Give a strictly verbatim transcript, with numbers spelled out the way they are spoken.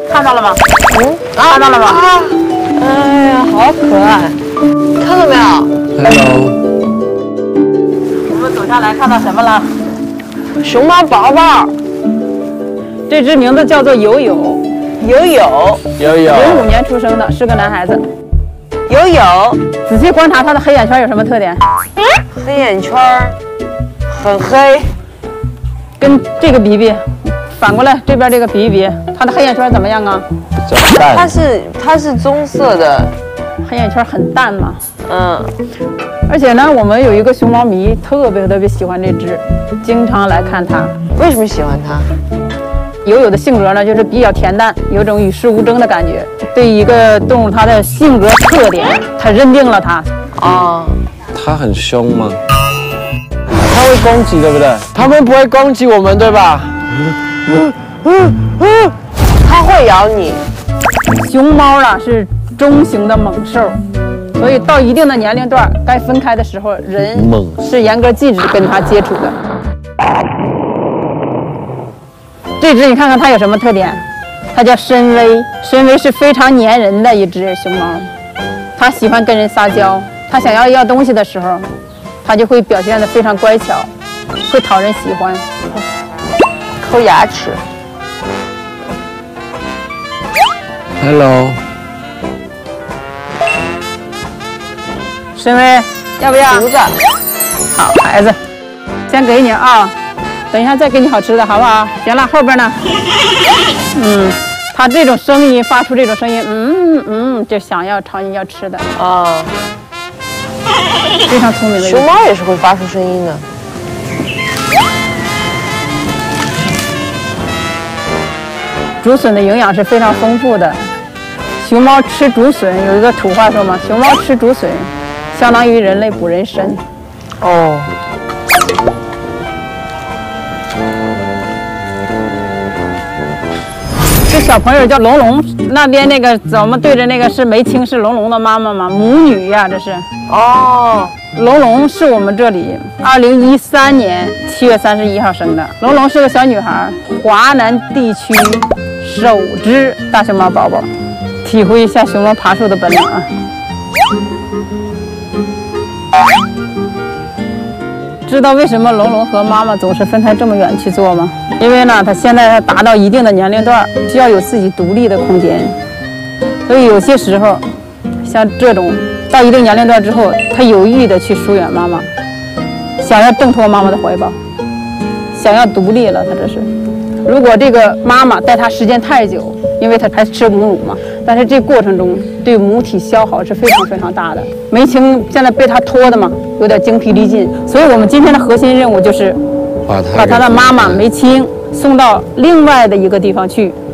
看到了吗？嗯，看到了吗？ 啊！哎呀，好可爱，看到没有 ？Hello。 我们走下来看到什么了？ 熊猫宝宝， 这只名字叫做友友， 友友， 有有。 零五年出生的，是个男孩子。 友友， 仔细观察他的黑眼圈有什么特点？ 黑眼圈很黑， 跟这个比比，反过来这边这个比一比，他的黑眼圈怎么样啊？ 比较淡。 它是它是棕色的， 黑眼圈很淡嘛。 嗯， 而且呢，我们有一个熊猫迷特别特别喜欢这只，经常来看它。 为什么喜欢它？ 友友的性格呢，就是比较恬淡，有种与世无争的感觉。对一个动物它的性格特点，它认定了它。 哦， 它很凶吗？它会攻击，对不对？它们不会攻击我们，对吧？ 它会咬你。 熊猫呢是中型的猛兽，所以到一定的年龄段，该分开的时候，人猛是严格禁止跟它接触的。这只你看看它有什么特点？它叫深威，深威是非常粘人的一只熊猫，它喜欢跟人撒娇，它想要要东西的时候，它就会表现得非常乖巧，会讨人喜欢。 抠牙齿。 Hello， 深威，要不要？ 竹子， 好孩子，先给你啊，等一下再给你好吃的，好不好？行了，后边呢？嗯，它这种声音发出这种声音，嗯嗯，就想要朝你要吃的， 啊， 非常聪明的一个熊猫也是会发出声音的。 竹笋的营养是非常丰富的。熊猫吃竹笋，有一个土话说嘛，熊猫吃竹笋，相当于人类补人参。 哦， 这小朋友叫龙龙，那边那个咱们对着那个是梅青，是龙龙的妈妈吗？母女呀、这是。 哦， 龙龙是我们这里二零一三年七月三十一号生的。龙龙是个小女孩，华南地区首只大熊猫宝宝，体会一下熊猫爬树的本领啊！知道为什么龙龙和妈妈总是分开这么远去做吗？因为呢，它现在达到一定的年龄段，需要有自己独立的空间，所以有些时候，像这种到一定年龄段之后，它有意的去疏远妈妈，想要挣脱妈妈的怀抱，想要独立了。它这是，如果这个妈妈带它时间太久，因为它还吃母乳嘛，但是这过程中对母体消耗是非常非常大的。梅青现在被它拖的嘛，有点精疲力尽，所以我们今天的核心任务就是把它把它的妈妈梅青送到另外的一个地方去，